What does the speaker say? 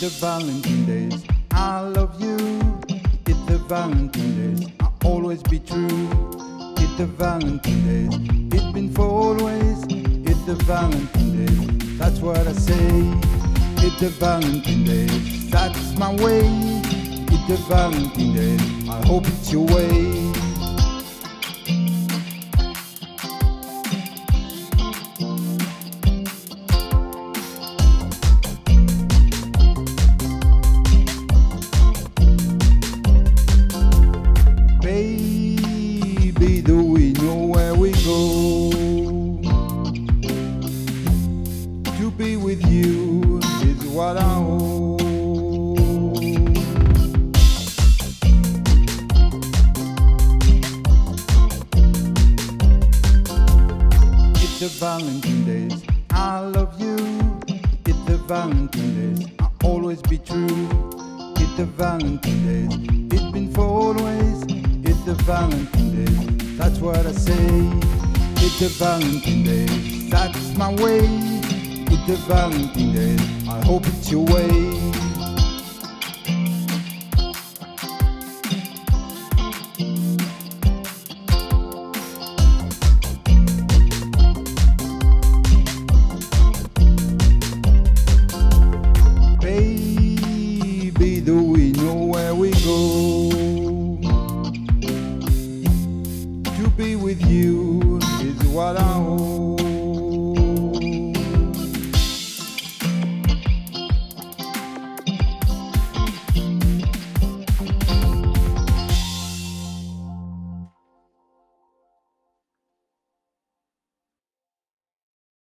the Valentine days, I love you. It's the Valentine days, I'll always be true. It's the Valentine days, it's been for always. It's the Valentine days, that's what I say. It's the Valentine days, that's my way. It's the Valentine days, I hope it's your way. Baby, do we know where we go? To be with you is what I hope. It's the Valentine days, I love you. It's the Valentine days, I'll always be true. It's the Valentine days, it's been for always. It's the Valentine days, that's what I say. It's the Valentine days, that's my way. It's the Valentine days, I hope it's your way.